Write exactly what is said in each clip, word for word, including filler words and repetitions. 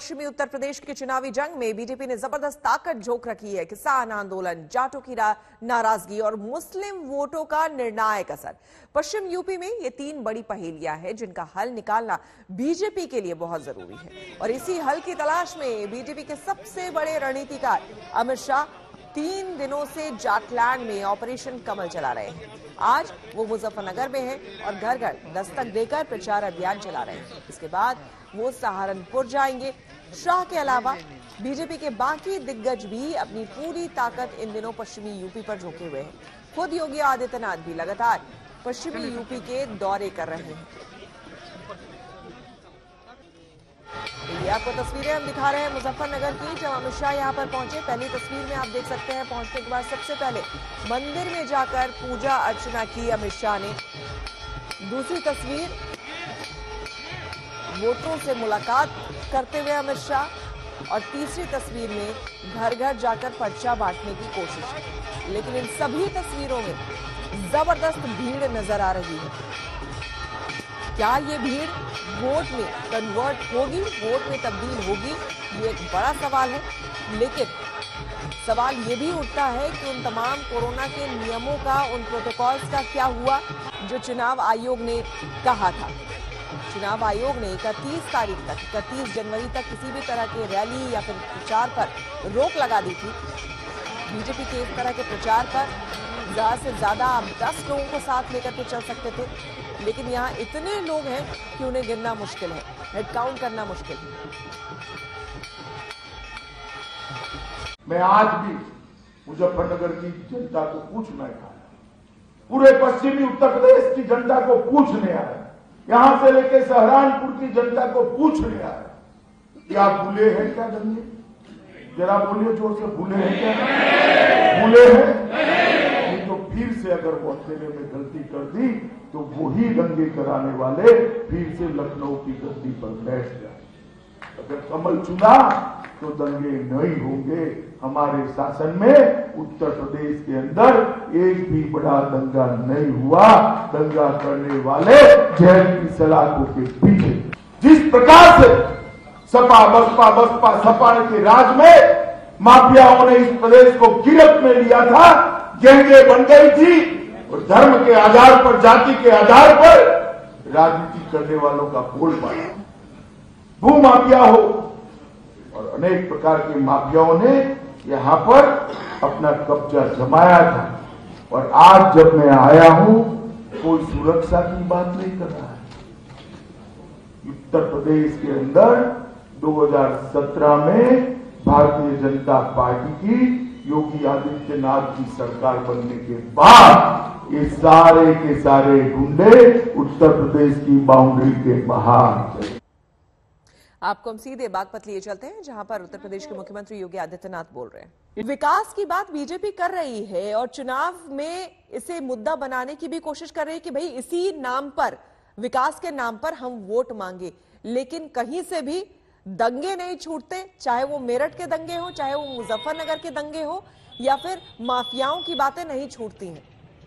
पश्चिमी उत्तर प्रदेश की चुनावी जंग में बीजेपी ने जबरदस्त ताकत झोंक रखी है। किसान आंदोलन, जाटों की नाराजगी और मुस्लिम वोटों का निर्णायक असर। पश्चिम यूपी में ये तीन बड़ी पहेलियां हैं जिनका हल निकालना बीजेपी के लिए बहुत जरूरी है। और इसी हल की तलाश में बीजेपी के सबसे बड़े रणनीतिकार अमित शाह तीन दिनों से जाटलैंड में ऑपरेशन कमल चला रहे हैं। आज वो मुजफ्फरनगर में हैं और घर घर दस्तक देकर प्रचार अभियान चला रहे हैं। इसके बाद वो सहारनपुर जाएंगे। शाह के अलावा बीजेपी के बाकी दिग्गज भी अपनी पूरी ताकत इन दिनों पश्चिमी यूपी पर झोंके हुए हैं। खुद योगी आदित्यनाथ भी लगातार पश्चिमी यूपी के दौरे कर रहे हैं। ये आपको तस्वीरें हम दिखा रहे हैं मुजफ्फरनगर की, जब अमित शाह यहाँ पर पहुंचे। पहली तस्वीर में आप देख सकते हैं पहुंचने के बाद सबसे पहले मंदिर में जाकर पूजा अर्चना की अमित शाह ने। दूसरी तस्वीर, वोटरों से मुलाकात करते हुए अमित शाह। और तीसरी तस्वीर में घर घर जाकर पर्चा बांटने की कोशिश है। लेकिन इन सभी तस्वीरों में जबरदस्त भीड़ नजर आ रही है। क्या ये भीड़ वोट में कन्वर्ट होगी, वोट में तब्दील होगी, ये एक बड़ा सवाल है। लेकिन सवाल ये भी उठता है कि उन तमाम कोरोना के नियमों का, उन प्रोटोकॉल्स का क्या हुआ जो चुनाव आयोग ने कहा था। चुनाव आयोग ने इकतीस तारीख तक, इकतीस जनवरी तक किसी भी तरह के रैली या फिर प्रचार पर रोक लगा दी थी। बीजेपी के इस तरह के प्रचार पर ज्यादा से ज्यादा आप दस लोगों को साथ लेकर के चल सकते थे, लेकिन यहाँ इतने लोग हैं कि उन्हें गिनना मुश्किल है, हेड काउंट करना मुश्किल है। मैं आज भी मुजफ्फरनगर की जनता को पूछना चाहता हूं, पूरे पश्चिमी उत्तर प्रदेश की जनता को पूछने आया, यहां से लेकर सहारनपुर की जनता को पूछने आया कि आप भूले हैं क्या दंगे? जरा बोलिए जोर से, भूले हैं क्या? भूले हैं? नहीं तो फिर से अगर वो अकेले में गलती कर दी तो वही दंगे कराने वाले फिर से लखनऊ की गद्दी पर बैठ जाए। अगर कमल चुना तो दंगे नहीं होंगे। हमारे शासन में उत्तर प्रदेश के अंदर एक भी बड़ा दंगा नहीं हुआ। दंगा करने वाले जेल की सलाखों के पीछे। जिस प्रकार से सपा बसपा बसपा सपा के राज में माफियाओं ने इस प्रदेश को गिरफ्त में लिया था, गैंगे बन गई थी और धर्म के आधार पर, जाति के आधार पर राजनीति करने वालों का बोलबाला, भू माफिया हो और अनेक प्रकार के माफियाओं ने यहां पर अपना कब्जा जमाया था। और आज जब मैं आया हूं, कोई सुरक्षा की बात नहीं कर रहा है। उत्तर प्रदेश के अंदर दो हज़ार सत्रह में भारतीय जनता पार्टी की योगी आदित्यनाथ की सरकार बनने के बाद ये सारे के सारे गुंडे उत्तर प्रदेश की बाउंड्री के बाहर। आपको हम सीधे बागपत लिए चलते हैं, जहां पर उत्तर प्रदेश के मुख्यमंत्री योगी आदित्यनाथ बोल रहे हैं। विकास की बात बीजेपी कर रही है और चुनाव में इसे मुद्दा बनाने की भी कोशिश कर रही है कि भाई इसी नाम पर, विकास के नाम पर हम वोट मांगे। लेकिन कहीं से भी दंगे नहीं छूटते, चाहे वो मेरठ के दंगे हो, चाहे वो मुजफ्फरनगर के दंगे हो, या फिर माफियाओं की बातें नहीं छूटती हैं।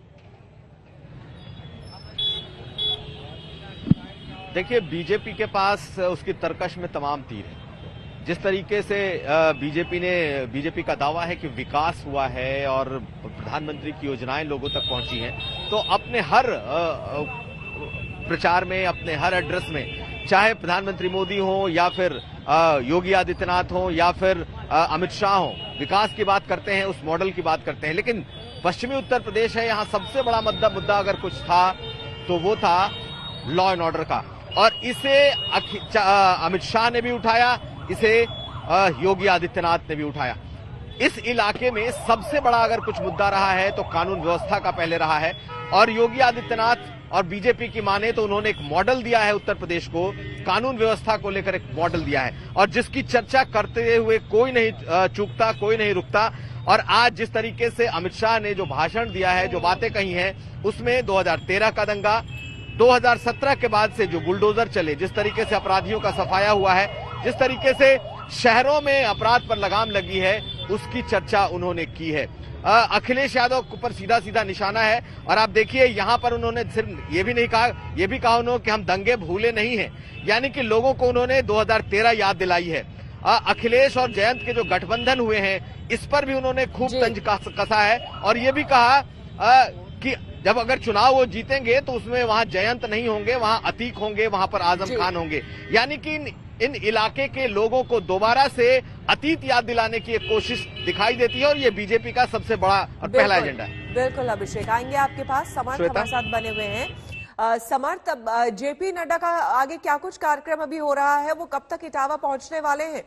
देखिए, बीजेपी के पास उसकी तरकश में तमाम तीर है। जिस तरीके से बीजेपी ने बीजेपी का दावा है कि विकास हुआ है और प्रधानमंत्री की योजनाएं लोगों तक पहुंची हैं, तो अपने हर प्रचार में, अपने हर एड्रेस में, चाहे प्रधानमंत्री मोदी हो या फिर योगी आदित्यनाथ हो या फिर अमित शाह हो, विकास की बात करते हैं, उस मॉडल की बात करते हैं। लेकिन पश्चिमी उत्तर प्रदेश है, यहां सबसे बड़ा मुद्दा मुद्दा अगर कुछ था तो वो था लॉ एंड ऑर्डर का। और इसे अमित शाह ने भी उठाया, इसे योगी आदित्यनाथ ने भी उठाया। इस इलाके में सबसे बड़ा अगर कुछ मुद्दा रहा है तो कानून व्यवस्था का पहले रहा है। और योगी आदित्यनाथ और बीजेपी की माने तो उन्होंने एक मॉडल दिया है उत्तर प्रदेश को, कानून व्यवस्था को लेकर एक मॉडल दिया है, और जिसकी चर्चा करते हुए कोई नहीं चूकता, कोई नहीं रुकता। और आज जिस तरीके से अमित शाह ने जो भाषण दिया है, जो बातें कही हैं, उसमें दो हज़ार तेरह का दंगा, दो हज़ार सत्रह के बाद से जो बुलडोजर चले, जिस तरीके से अपराधियों का सफाया हुआ है, जिस तरीके से शहरों में अपराध पर लगाम लगी है, उसकी चर्चा उन्होंने की है। अखिलेश यादव पर सीधा सीधा निशाना है। और आप देखिए, यहां पर उन्होंने सिर्फ ये भी नहीं कहा, ये भी कहा उन्होंने कि हम दंगे भूले नहीं हैं, यानी कि लोगों को उन्होंने दो हज़ार तेरह याद दिलाई है। अखिलेश और जयंत के जो गठबंधन हुए हैं इस पर भी उन्होंने खूब तंज कसा है और ये भी कहा कि जब अगर चुनाव वो जीतेंगे तो उसमें वहां जयंत नहीं होंगे, वहां अतीक होंगे, वहां पर आजम खान होंगे। यानी कि इन, इन इलाके के लोगों को दोबारा से अतीत याद दिलाने की एक कोशिश दिखाई देती है और ये बीजेपी का सबसे बड़ा और पहला एजेंडा है। बिल्कुल अभिषेक, आएंगे आपके पास। समर्थ हमारे साथ बने हुए हैं। आ, समर्थ, जेपी नड्डा का आगे क्या कुछ कार्यक्रम अभी हो रहा है, वो कब तक इटावा पहुंचने वाले हैं?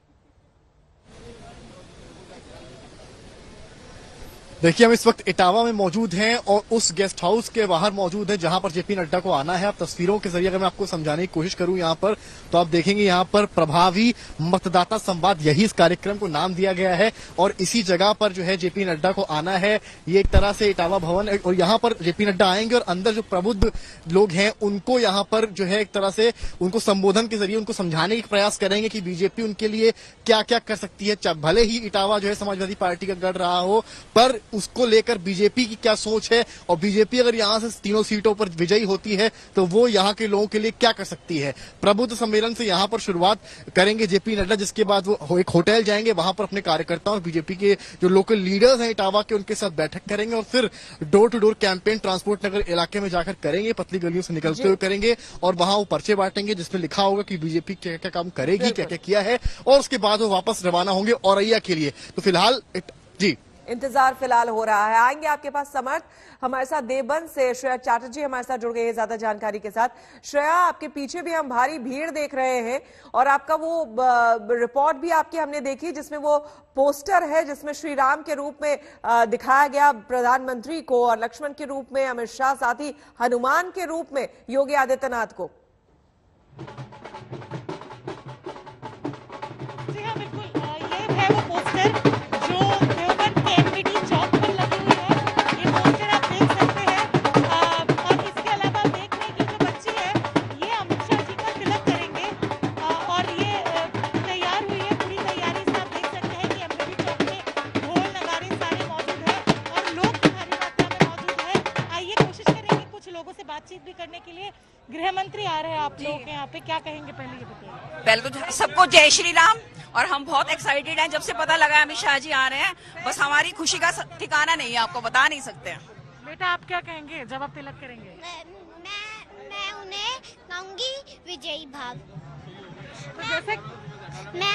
देखिए, हम इस वक्त इटावा में मौजूद हैं और उस गेस्ट हाउस के बाहर मौजूद हैं जहां पर जेपी नड्डा को आना है। अब तस्वीरों के जरिए अगर मैं आपको समझाने की कोशिश करूं यहां पर, तो आप देखेंगे यहां पर प्रभावी मतदाता संवाद, यही इस कार्यक्रम को नाम दिया गया है और इसी जगह पर जो है जेपी नड्डा को आना है। ये एक तरह से इटावा भवन और यहां पर जेपी नड्डा आएंगे और अंदर जो प्रबुद्ध लोग हैं उनको यहां पर जो है एक तरह से उनको संबोधन के जरिए उनको समझाने का प्रयास करेंगे कि बीजेपी उनके लिए क्या क्या कर सकती है। भले ही इटावा जो है समाजवादी पार्टी का गढ़ रहा हो, पर उसको लेकर बीजेपी की क्या सोच है और बीजेपी अगर यहां से तीनों सीटों पर विजयी होती है तो वो यहां के लोगों के लिए क्या कर सकती है। प्रबुद्ध सम्मेलन से यहां पर शुरुआत करेंगे जेपी नड्डा, जिसके बाद वो एक होटल जाएंगे, वहां पर अपने कार्यकर्ताओं और बीजेपी के जो लोकल लीडर्स हैं इटावा के उनके साथ बैठक करेंगे और फिर door to door campaign transport Nagar इलाके में जाकर करेंगे, पतली गलियों से निकलते हुए करेंगे और वहां वो पर्चे बांटेंगे जिसमें लिखा होगा कि बीजेपी क्या क्या काम करेगी, क्या क्या किया है और उसके बाद वो वापस रवाना होंगे औरैया के लिए। तो फिलहाल जी इंतजार फिलहाल हो रहा है। आएंगे आपके पास समर्थ। हमारे साथ देवबंद से श्रेया चैटर्जी हमारे साथ जुड़ गई है ज्यादा जानकारी के साथ। श्रेया, आपके पीछे भी हम भारी भीड़ देख रहे हैं और आपका वो रिपोर्ट भी आपकी हमने देखी जिसमें वो पोस्टर है जिसमें श्री राम के रूप में दिखाया गया प्रधानमंत्री को और लक्ष्मण के रूप में अमित शाह, साथ ही हनुमान के रूप में योगी आदित्यनाथ को। जी हाँ, बिल्कुल, ये है वो पोस्टर बातचीत भी करने के लिए। गृह मंत्री आ रहे हैं आप लोग के यहाँ पे, क्या कहेंगे पहले ये बताइए। पहले तो सबको जय श्री राम, और हम बहुत एक्साइटेड हैं जब से पता लगा अमित शाह जी आ रहे हैं। बस हमारी खुशी का ठिकाना नहीं है, आपको बता नहीं सकते। बेटा, आप क्या कहेंगे जब आप तिलक करेंगे? मैं मैं, मैं उन्हें कहूंगी विजयी भाव। तो जैसे मैं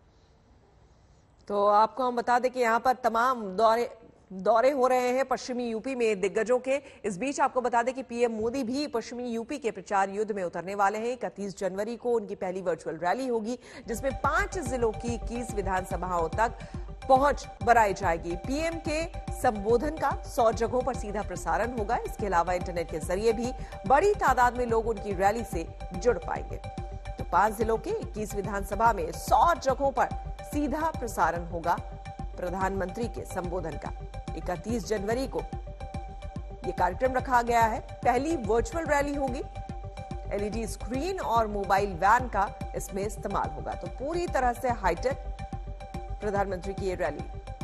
तो आपको हम बता दें कि यहाँ पर तमाम दौरे दौरे हो रहे हैं पश्चिमी यूपी में दिग्गजों के। इस बीच आपको बता दें कि पीएम मोदी भी पश्चिमी यूपी के प्रचार युद्ध में उतरने वाले हैं। इकतीस जनवरी को उनकी पहली वर्चुअल रैली होगी जिसमें पांच जिलों की इक्कीस विधानसभाओं तक पहुंच बनाई जाएगी। पीएम के संबोधन का सौ जगहों पर सीधा प्रसारण होगा। इसके अलावा इंटरनेट के जरिए भी बड़ी तादाद में लोग उनकी रैली से जुड़ पाएंगे। तो पांच जिलों के इक्कीस विधानसभा में सौ जगहों पर सीधा प्रसारण होगा प्रधानमंत्री के संबोधन का। इकतीस जनवरी को यह कार्यक्रम रखा गया है। पहली वर्चुअल रैली होगी। एलईडी स्क्रीन और मोबाइल वैन का इसमें इस्तेमाल होगा। तो पूरी तरह से हाईटेक प्रधानमंत्री की ये रैली।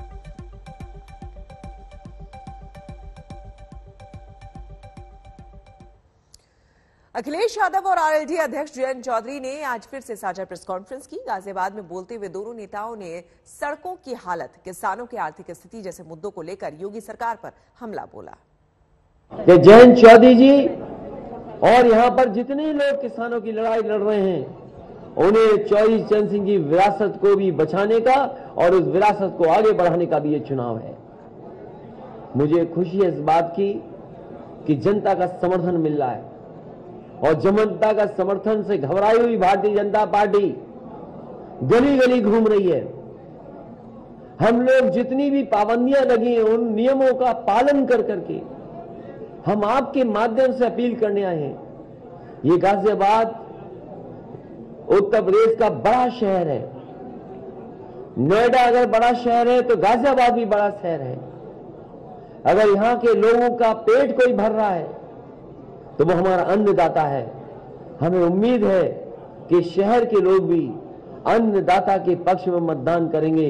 अखिलेश यादव और आरएलडी अध्यक्ष जयंत चौधरी ने आज फिर से साझा प्रेस कॉन्फ्रेंस की। गाजियाबाद में बोलते हुए दोनों नेताओं ने सड़कों की हालत, किसानों की आर्थिक स्थिति जैसे मुद्दों को लेकर योगी सरकार पर हमला बोला। कि जयंत चौधरी जी और यहां पर जितने लोग किसानों की लड़ाई लड़ रहे हैं उन्हें चौधरी चरण सिंह की विरासत को भी बचाने का और उस विरासत को आगे बढ़ाने का भी ये चुनाव है। मुझे खुशी है इस बात की कि जनता का समर्थन मिल रहा है और जनता का समर्थन से घबराई हुई भारतीय जनता पार्टी गली गली घूम रही है। हम लोग जितनी भी पाबंदियां लगी हैं उन नियमों का पालन कर करके हम आपके माध्यम से अपील करने आए हैं। ये गाजियाबाद उत्तर प्रदेश का बड़ा शहर है। नोएडा अगर बड़ा शहर है तो गाजियाबाद भी बड़ा शहर है। अगर यहां के लोगों का पेट कोई भर रहा है तो वो हमारा अन्नदाता है। हमें उम्मीद है कि शहर के लोग भी अन्नदाता के पक्ष में मतदान करेंगे।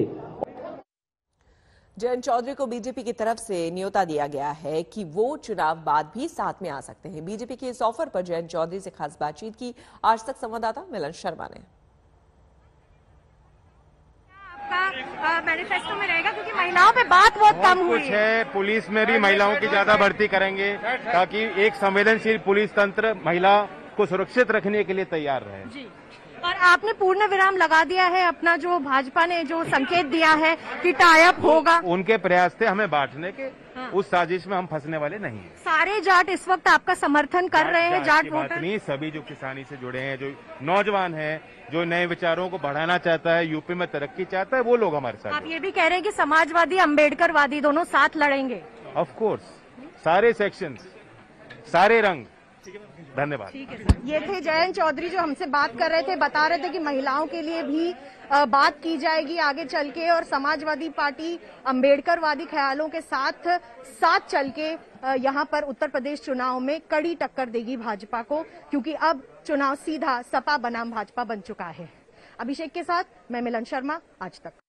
जयंत चौधरी को बीजेपी की तरफ से न्योता दिया गया है कि वो चुनाव बाद भी साथ में आ सकते हैं। बीजेपी के इस ऑफर पर जयंत चौधरी से खास बातचीत की आज तक संवाददाता मिलन शर्मा ने। मैनिफेस्टो में रहेगा, क्योंकि महिलाओं पे बात बहुत कम हुई कुछ है। पुलिस में भी महिलाओं की ज्यादा भर्ती करेंगे ताकि एक संवेदनशील पुलिस तंत्र महिला को सुरक्षित रखने के लिए तैयार रहे। जी। और आपने पूर्ण विराम लगा दिया है, अपना जो भाजपा ने जो संकेत दिया है कि टाइप होगा, उनके प्रयास थे हमें बांटने के। हाँ। उस साजिश में हम फंसने वाले नहीं हैं। सारे जाट इस वक्त आपका समर्थन कर रहे हैं, जाट वोटर नहीं, सभी जो किसानी से जुड़े हैं, जो नौजवान हैं, जो नए विचारों को बढ़ाना चाहता है, यूपी में तरक्की चाहता है, वो लोग हमारे साथ। आप ये भी कह रहे हैं कि समाजवादी अम्बेडकरवादी दोनों साथ लड़ेंगे? ऑफ कोर्स, सारे सेक्शन, सारे रंग। धन्यवाद। ठीक है सर। ये थे जयंत चौधरी जो हमसे बात कर रहे थे, बता रहे थे कि महिलाओं के लिए भी बात की जाएगी आगे चल के, और समाजवादी पार्टी अम्बेडकरवादी ख्यालों के साथ साथ चल के यहाँ पर उत्तर प्रदेश चुनाव में कड़ी टक्कर देगी भाजपा को, क्योंकि अब चुनाव सीधा सपा बनाम भाजपा बन चुका है। अभिषेक के साथ मैं मिलन शर्मा, आज तक।